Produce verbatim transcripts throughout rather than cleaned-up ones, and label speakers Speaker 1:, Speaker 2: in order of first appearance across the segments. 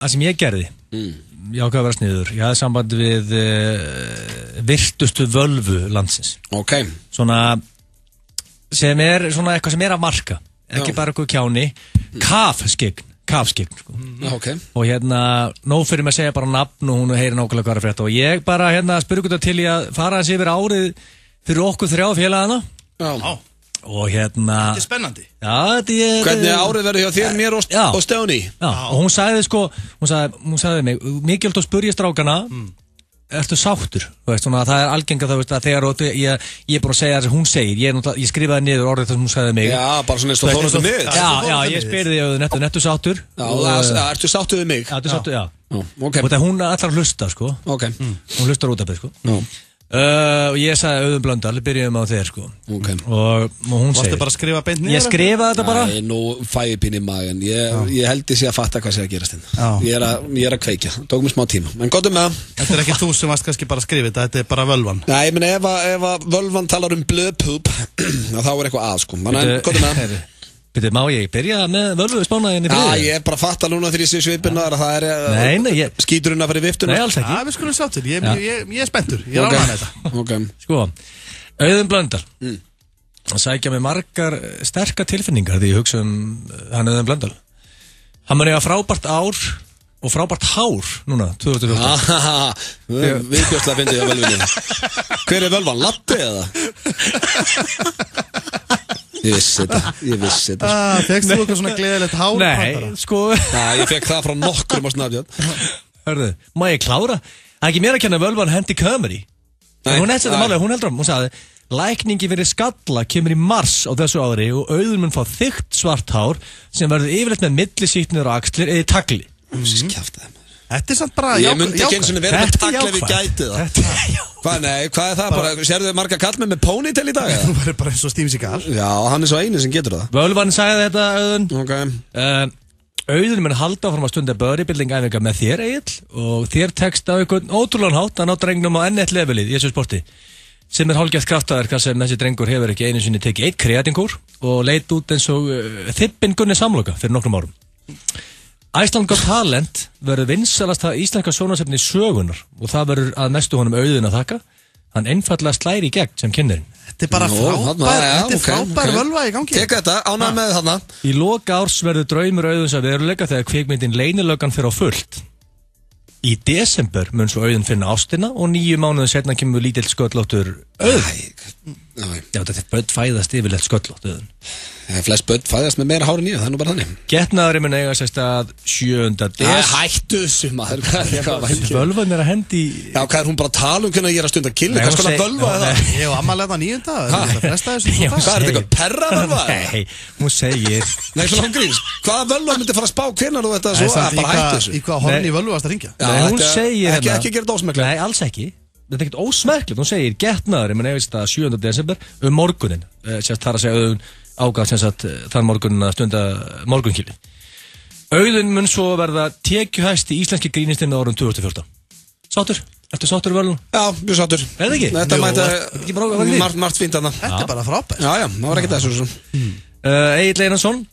Speaker 1: það sem ég gerði mm. ég ákveða að vera sniður ég hafði samband við uh, virtustu völvu landsins
Speaker 2: okay.
Speaker 1: svona sem er svona eitthvað sem er að marka ekki Já. Bara eitthvað kjáni mm. kafskign kafskign sko.
Speaker 2: mm. okay.
Speaker 1: og hérna nóg fyrir mig að segja bara nafn og hún heyri nákvæmlega hvað er að frétta og ég bara hérna spurði ykkur til í að fara að sé yfir árið fyrir okkur þrjá félagana
Speaker 2: Já.
Speaker 1: Og hérna
Speaker 3: Þetta er spennandi
Speaker 1: Já, þetta er
Speaker 2: Hvernig árið verður hjá þér, mér og, og Stjáni
Speaker 1: Já, og hún sagði sko Hún sagði, hún sagði mig Mikilvægt að spurja strákana mm. Ertu sáttur? Þú veist, svona, það er algengt að, að þegar ég, ég er bara að segja það sem hún segir Ég, ég skrifaði niður orðið það sem hún sagði mig
Speaker 2: Já, bara svona eins og þórastu mig
Speaker 1: Já, já, ég spyrði þig nettu, nettu sáttur
Speaker 2: Já, og, og, ertu sáttur við mig?
Speaker 1: Já, ertu sáttur, já,
Speaker 2: já. Okay.
Speaker 1: Og það hún allar hlusta, sko
Speaker 2: okay.
Speaker 1: mm. Hún hlustar út af þig, sko
Speaker 2: no.
Speaker 1: Uh, og ég sagði Auðun Blöndal, byrjum á þér sko
Speaker 2: okay.
Speaker 1: og, og hún
Speaker 3: Varstu
Speaker 1: segir
Speaker 3: bara að skrifa beint niður?
Speaker 1: Ég skrifaði þetta bara
Speaker 2: Nei, nú fæ ég pín í magan Ég, ég held ég sé að fatta hvað sé að gerast ég er að, ég er að kveikja, tók mér smá tíma En gott um það
Speaker 3: Þetta er ekki þú sem varst kannski bara að skrifa þetta, þetta er bara völvan
Speaker 2: Nei, ég meni ef, ef að völvan talar um blöðpúp þá er eitthvað að sko Þannig, gott um það
Speaker 1: Býttu, má ég byrja með völvu spánaðin í friði?
Speaker 2: Já, ég er bara að fatta núna þegar ég sé svipinnar að það er
Speaker 1: Nei, nei, ég
Speaker 2: skíturinn að fara í viftuna
Speaker 1: Nei, alls ekki
Speaker 3: Já, við skulum sjá til, ég, ég, ég, ég er spenntur Ég er okay. ánægð með þetta
Speaker 2: okay.
Speaker 1: Sko, Auðun Blöndal
Speaker 2: mm.
Speaker 1: Hann sækja með margar sterkar tilfinningar því ég hugsa um hann Auðun Blöndal Hann mun eiga frábært ár og frábært hár núna, tvö þúsund og fjórtán
Speaker 2: Viðbjörslega fyndi ég að völvinni Hver er völvan? Latti eða? Ég vissi þetta, ég vissi þetta
Speaker 3: ah, Fekst þú eitthvað svona gleðilegt hár?
Speaker 1: Nei, sko
Speaker 2: Já, ég fekk það frá nokkrum á Snapchat
Speaker 1: Hörðu, má ég klára? Það er ekki mér að kenna völvan hendi kömur í Hún heldur þetta málega, hún heldur um Hún sagði, lækningi fyrir skalla kemur í mars á þessu ári og Auðun mun fá þykkt svart hár sem verður yfirleitt með millisýknir og axlir eða tagli
Speaker 2: Þessi kjaftaði maður
Speaker 3: Þetta er samt bara
Speaker 2: Ég myndi ekki eins og verið með tagli ef ég gæti það
Speaker 1: Þetta er jákvæð
Speaker 2: Hvað, nei, hvað er það bara? Sérðu þið marga kallmenn með ponytail í dag?
Speaker 3: Þú verður bara eins og Steven Seagal
Speaker 2: Já, hann er svo eini sem getur það
Speaker 1: Völvan sagði þetta, Auðun
Speaker 2: okay.
Speaker 1: uh, Auðun mun halda áfram að stunda bodybuilding-æfingar með þér, Egill og þér tekst á einhvern ótrúlegan hátt að ná drengnum á enn eitt levelið í þessu sporti sem er hálfgert kraftaverk sem þessi drengur hefur ekki einu sinni tekið eitt kreatingúr og leit út eins og uh, þippin Gunni Samloka fyrir nokkrum árum Iceland Got Talent verður vinsalasta íslenska sjónvarpsefni sögunar og það verður að mestu honum Auðun að þakka hann einfallega slæri í gegn sem kynnirinn
Speaker 3: Þetta er bara
Speaker 2: Nó,
Speaker 3: frábær,
Speaker 2: þarna, ja,
Speaker 3: þetta er
Speaker 2: okay,
Speaker 3: frábær
Speaker 2: okay.
Speaker 3: völva í gangi
Speaker 2: Tek þetta, ánægð með þarna
Speaker 1: Í loka árs verður draumur Auðuns að veruleika þegar kvikmyndin Leynilöggan fer á fullt Í desember mun svo Auðun finna ástina og níu mánuðin setna kemur lítill sköllóttur Auðun Já, þetta er börn fæðast yfirleitt sköllótt Auðun
Speaker 2: Það er flest börn fæðast með meira hári nýja, það er nú bara þannig
Speaker 1: Getnaðurinn mun eiga sér stað sjöunda des
Speaker 2: Hættu þessu maður
Speaker 1: Völvan er að hendi
Speaker 2: Já, hvað er hún bara að tala um hvernig ég er að stunda killi? Hvað skal að völva það?
Speaker 3: Ég og ammalega það nýjunda Það er flesta þessu
Speaker 2: Hvað er þetta eitthvað perra völva?
Speaker 1: Nei, hún segir
Speaker 2: Nei, svona hún grýns Hvaða völva myndi fara að spá hvernig þú þetta svo að bara hættu þessu?
Speaker 3: Í hvað horni í völvu varst að ringja?
Speaker 1: Nei, hún segir
Speaker 2: Ekki, ekki gera þetta ósmeklega
Speaker 1: Nei, alls ekki Þetta er ekkert ósmerklegt, hún segir getnaðurinn mun eiga sér stað sjöunda desember um morgunin Sérst þar að segja Auðun ágaf sem sagt þann morgunin að stunda morgunkili Auðun mun svo verða tekjuhæsti íslenski grínistinn á árum tvö þúsund og fjórtán Sáttur? Ertu sáttur í völun?
Speaker 2: Já, mjög sáttur
Speaker 1: Er það ekki?
Speaker 2: Þetta
Speaker 1: Jú,
Speaker 2: mæta
Speaker 1: ekki bara ágaf
Speaker 2: margt, margt fínt þarna
Speaker 3: Þetta er bara frábært
Speaker 2: Já, já, það var ekkert þessu
Speaker 1: uh, Egill Einarsson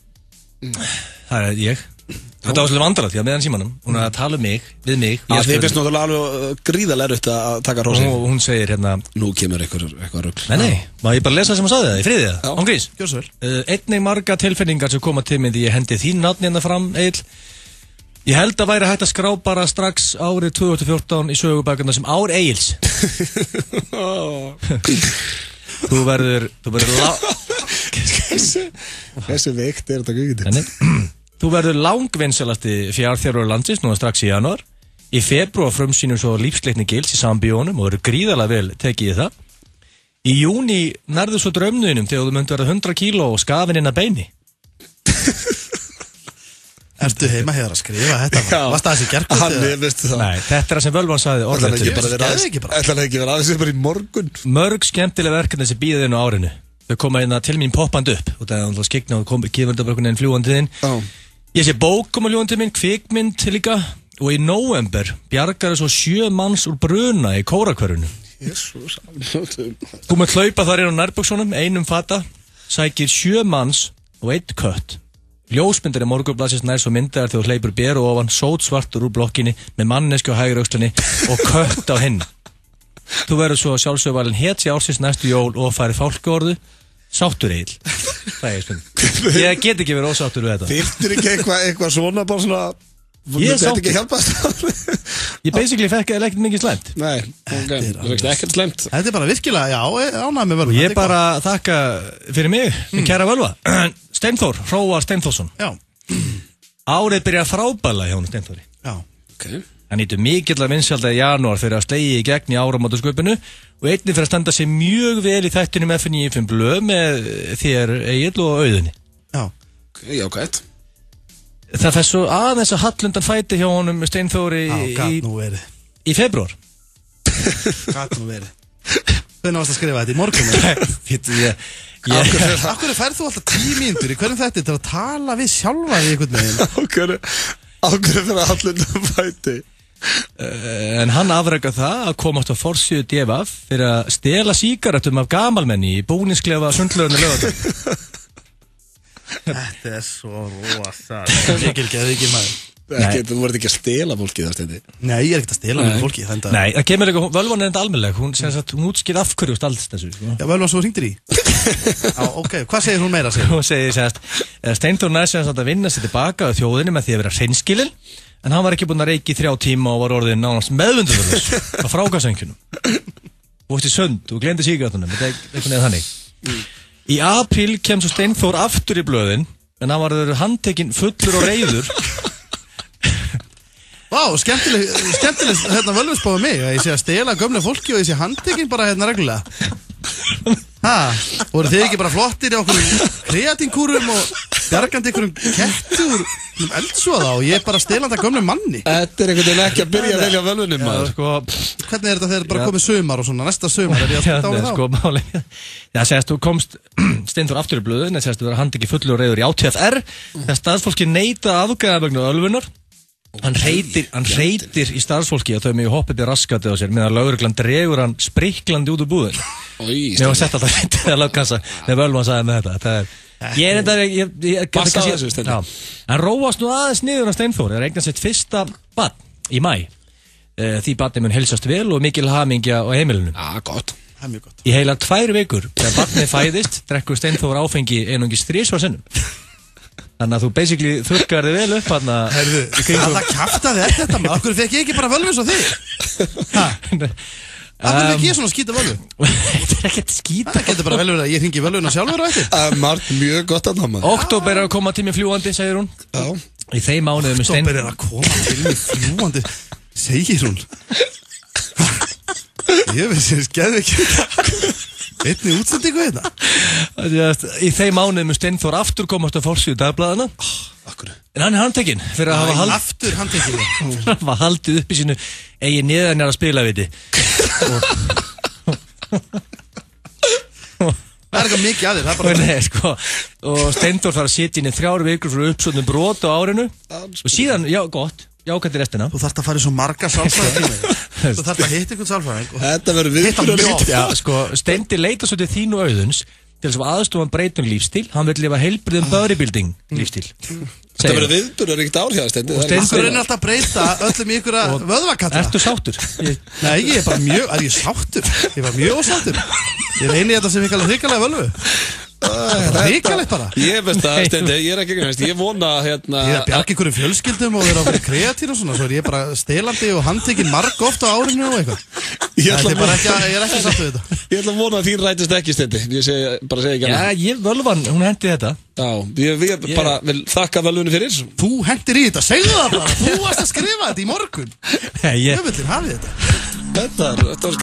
Speaker 1: Það er ég Þetta var svolítið vandrað, því að meðan símanum Hún er að tala um mig, við mig
Speaker 2: Já, þið finnst náttúrulega alveg gríðarlega erfitt að taka rósi
Speaker 1: Og hún segir hérna
Speaker 2: Nú kemur eitthvað, eitthvað rugl
Speaker 1: Nei, nei, má ég bara lesa það sem hún sagði það, í friði það, án grís
Speaker 3: Gjör svo vel
Speaker 1: uh, Einnig marga tilfinningar sem koma til mig því ég hendi þín nafn hérna fram, Egill Ég held að væri hægt að skrá bara strax árið tvö þúsund og fjórtán í sögubækuna sem ár Egils Þú verður, þú verður lá...
Speaker 2: Þessi veikt er þetta guðið
Speaker 1: Þú verður langvinnsalasti fjárþjálfari landsins núna strax í janúar. Í febrúar frumsýnum svo lífsleikni Gils í Sambíónum og eru gríðarlega vel tekið í það. Í júní nærðu svo draumnuðinum þegar þú myndi verða hundrað kíló og skafin inn að beini.
Speaker 3: Ertu heima hefur að skrifa þetta? Varst það þessi gerkvöldi?
Speaker 2: Hann er, veistu það
Speaker 1: Nei, þetta er það sem Völvan sagði orðlega til.
Speaker 2: Ætlaði ekki vera aðeins bara í morgun.
Speaker 1: Mörg skemmtilega verkefni sem býða inn á árinu. Þau koma inn að til mín poppand upp og það er alltaf skikna og komur kifundabökunin fljúandi inn. Ég sé bók koma ljúandi minn, kvikmynd líka og í nóvember bjargar svo sjö manns úr bruna í kórakverfinu.
Speaker 2: Jesus.
Speaker 1: Þú með hlaupa þar inn á nærböksunum, einum fata, sækir sjö manns og eitt kött Ljósmyndir í Morgunblaðsins nær svo myndaðar þegar þú hleypur beru ofan, sótsvartur úr blokkinni með mannesku á hægri öxlinni og kött á hinn. Þú verður svo sjálfsögvalin hetja ársins næstu jól og færi fálkaorðu sáttur Egill. Það er spurning. Ég get ekki verið ósáttur við þetta.
Speaker 2: Þyrftir ekki eitthvað eitthva svona bara svona
Speaker 1: Ég er sáttur.
Speaker 2: Ekki hjálpast.
Speaker 1: Ég basically fekk ekkert mikið slæmt.
Speaker 2: Nei, ok, þú fekst ekkert slæmt.
Speaker 3: Þetta er bara virkilega, já, ánægð með völva.
Speaker 1: Ég bara þakka fyrir mig, mm. kæra völva. Steinþór, Hróar Steinþórsson.
Speaker 3: Já.
Speaker 1: Árið byrja frábæla hjá hún Steinþóri.
Speaker 3: Já.
Speaker 2: Ok.
Speaker 1: Hann nýtur mikillar vinsælda í janúar fyrir að slegja í gegn í áramótasköpunu og einnig fyrir að standa sig mjög vel í þættinum F níu fimm blöð með þér Egill og Auðunni.
Speaker 3: Já.
Speaker 2: Ok, jákvæmt.
Speaker 1: Það fer svo aðeins að hallundan fæti hjá honum Steinþóri
Speaker 3: Já,
Speaker 1: í,
Speaker 3: gat nú verið.
Speaker 1: í februar.
Speaker 3: Gat nú verið. Hvernig varst að skrifa þetta í morgun?
Speaker 1: Fítu, ég...
Speaker 3: ég... Akkur færð þú alltaf tíu mínútur í hverjum þetta til að tala við sjálfa í einhvern veginn?
Speaker 2: Akkur, akkur fyrir að hallundan fæti.
Speaker 1: Uh, en hann afrekað það að komast á forsíðu D V F fyrir að stela sígarettum af gamalmenni í búningsklefa sundlöðunni lögðar.
Speaker 3: Þetta er svo rosa. Mikil geði ekki maður.
Speaker 2: Ekki, þú verður ekki að stela fólki það stendi.
Speaker 3: Nei, ég er ekkert að stela með fólki.
Speaker 1: Nei, það kemur eitthvað, völvan er enda almennileg, hún, hún útskýr af hverju og stalst þessu. Sko.
Speaker 3: Já, völvan svo hringtir í. Já, ok, hvað segir hún meira? Segir?
Speaker 1: Hún segir sérst, Steinþór nær sérst að vinna sér tilbaka á þjóðinni með því að vera hreinskilinn, en hann var ekki búinn að reykja í þrjá tíma og var orðinn nánast meðvindurlaus á frágasöngjunum. Og eftir sönd og gleymdi sígarettunum, þetta er eitthvað neð þannig. Í apríl kem svo Steinþór aftur í blöðin, en hann var handtekinn fullur og reiður.
Speaker 3: Vá, skemmtileg, skemmtileg hérna völvusbáði mig, að ég sé að stela gömlega fólki og ég sé handtekinn bara hérna reglulega. Hæ, voru þið ekki bara flottir í okkur kreatínkúrum og bjargandi ykkurum kettu úr eldsvoða og ég er bara stelandi að gömlega manni.
Speaker 2: Þetta er einhvern veginn ekki að byrja að velja völvunum maður.
Speaker 1: Sko,
Speaker 3: hvernig er þetta þegar bara komið sumar og svona, næsta sumar, er ég að spilta á við þá?
Speaker 1: Sko, máli. Já, segast, þú komst Steinþór aftur í blöðin, en segast, þú verður handtekinn fullur og reiður í á T F R, þegar staðfólki neita aðgæða vegna ölvunar. Hann reytir, hann reytir í starfsfólki að þau megi hoppið í raskati á sér meðan lögreglan dregur hann spriklandi út úr búðin. Mér var sett að það reytið að lögkansa þegar völvan sagði með þetta. Það er, ég er enda, ég, ég,
Speaker 2: Basta á þessu stendur.
Speaker 1: Hann róast nú aðeins niður á Steinþór, það er eignast sitt fyrsta barn í maí. Því barnið mun heilsast vel og mikil hamingja á heimilinu.
Speaker 2: Já, gott.
Speaker 3: Það er mjög gott.
Speaker 1: Í heilar tvær vikur, þegar barnið fæðist, drekkur Steinþór áfengi einungis þrisvar sinnum. Þannig að þú basically þurrkar þig vel upp hann að...
Speaker 3: Herðu, að það kjaftaði þetta maður, okkur fekk ég ekki bara völvu svo þig? Hæ? Akkur fekk ég svona skýta völvu?
Speaker 1: Þetta er ekkert skýta.
Speaker 3: Það getur bara vel verið að ég hringi völvuna sjálfur á eftir.
Speaker 2: Það er margt mjög gott að náma.
Speaker 1: Október er að koma tími fljúandi, segir hún.
Speaker 2: Já.
Speaker 1: Í þeim mánuðum
Speaker 3: Stein... Október er að koma tími fljúandi, segir hún. Ég veist, ég skeði ekki. Einni útsendingu þetta.
Speaker 1: Í þeim mánuðum Steinþór aftur komast á forsíðu dagblaðana.
Speaker 2: Akkur.
Speaker 1: En hann er handtekinn fyrir að hafa hald...
Speaker 3: aftur handtekinn.
Speaker 1: Fyrir að hafa haldið upp í sínu eigin neðan er að spila viti.
Speaker 3: Það er eitthvað mikið að þér, það er bara...
Speaker 1: Nei, sko, og Steinþór þarf að sitja inn í þrjár vikur fyrir uppsöndum brot á árinu. Og síðan, já, gott, jákvæmt í restina.
Speaker 3: Þú þarft að fara í svo marga sálfræðingar. Þú þarft að hitta ykkur sálfræðing.
Speaker 2: Þetta verður viðbjörn.
Speaker 1: Já, sko, Steindi leita svo til þín og Auðuns til þess að aðstofan breytum lífstíl. Hann vil lifa heilbrigðum bodybuilding lífstíl.
Speaker 2: Þetta verður viðbjörn og ríkt árhjá, Steindi.
Speaker 3: Steindur er alltaf að breyta öllum í ykkur að vöðvakalla.
Speaker 1: Ertu sáttur?
Speaker 3: Nei, ég er bara mjög, er ég sáttur? Ég var mjög sáttur. Ég reyni þetta sem ykkur hrikalega völvu. Það er ríkalegt bara.
Speaker 2: Ég veist að, Steindi, ég er ekki ekki veist, ég vona hérna...
Speaker 3: Ég er að bjarga ykkur fjölskyldum og vera á fyrir kreatín og svona, svo er ég bara stelandi og handtekinn marg oft á árinu og eitthvað. Ég er bara ekki, ég er ekki satt við þetta.
Speaker 2: Ég ætla að vona að þín rætist ekki, Steindi. Ég segi, bara segi ekki hana.
Speaker 1: Já, ég völvan, hún hendi þetta.
Speaker 2: Já, ég, ég bara vil þakka völvunni fyrir.
Speaker 3: Þú hendir í þetta, segðu það bara. Þú varst að skrifa þetta í morgun.
Speaker 1: Nei, ég...
Speaker 3: Höfullin hafið þetta.
Speaker 2: Þetta, þetta